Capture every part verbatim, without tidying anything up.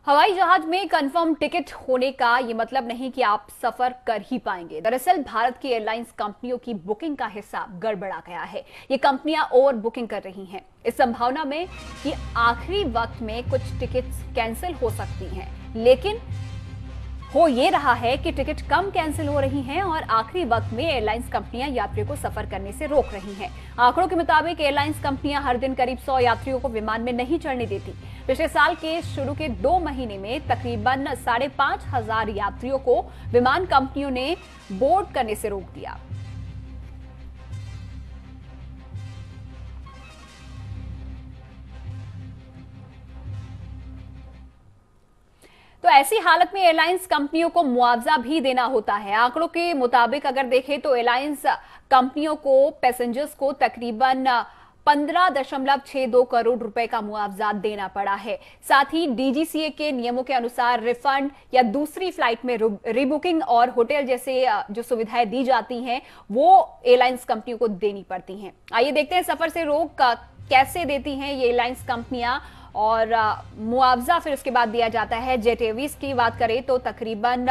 हवाई जहाज में कंफर्म टिकट होने का ये मतलब नहीं कि आप सफर कर ही पाएंगे। दरअसल भारत की एयरलाइंस कंपनियों की बुकिंग का हिसाब गड़बड़ा गया है। ये कंपनियां ओवर बुकिंग कर रही हैं, इस संभावना में कि आखिरी वक्त में कुछ टिकट्स कैंसिल हो सकती हैं। लेकिन हो ये रहा है कि टिकट कम कैंसिल हो रही हैं और आखिरी वक्त में एयरलाइंस कंपनियां यात्रियों को सफर करने से रोक रही हैं। आंकड़ों के मुताबिक एयरलाइंस कंपनियां हर दिन करीब सौ यात्रियों को विमान में नहीं चढ़ने देती। पिछले साल के शुरू के दो महीने में तकरीबन साढ़े पांच हजार यात्रियों को विमान कंपनियों ने बोर्ड करने से रोक दिया। तो ऐसी हालत में एयरलाइंस कंपनियों को मुआवजा भी देना होता है। आंकड़ों के मुताबिक अगर देखें तो एयरलाइंस कंपनियों को पैसेंजर्स को तकरीबन पंद्रह दशमलव छह दो करोड़ रुपए का मुआवजा देना पड़ा है। साथ ही डीजीसीए के नियमों के अनुसार रिफंड या दूसरी फ्लाइट में रिबुकिंग और होटल जैसे जो सुविधाएं दी जाती हैं वो एयरलाइंस कंपनियों को देनी पड़ती हैं। आइए देखते हैं सफर से रोक कैसे देती हैं ये एयरलाइंस कंपनियां और मुआवजा फिर उसके बाद दिया जाता है। जेट एयरवेज की बात करें तो तकरीबन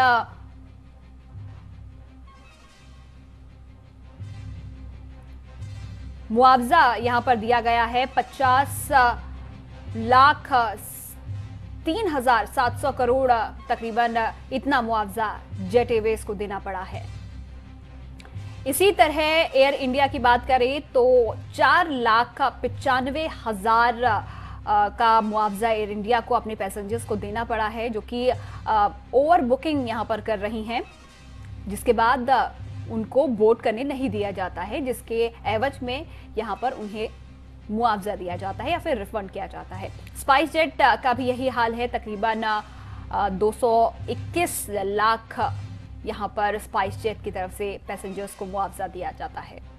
मुआवजा यहां पर दिया गया है पचास लाख तीन हजार सात सौ करोड़, तकरीबन इतना मुआवजा जेट एयरवेज को देना पड़ा है। इसी तरह एयर इंडिया की बात करें तो चार लाख पिचानवे हजार का मुआवजा एयर इंडिया को अपने पैसेंजर्स को देना पड़ा है, जो कि ओवर बुकिंग यहां पर कर रही हैं, जिसके बाद उनको बोर्ड करने नहीं दिया जाता है, जिसके एवज में यहां पर उन्हें मुआवजा दिया जाता है या फिर रिफंड किया जाता है। स्पाइस जेट का भी यही हाल है, तकरीबन दो सौ इक्कीस लाख यहां पर स्पाइस जेट की तरफ से पैसेंजर्स को मुआवजा दिया जाता है।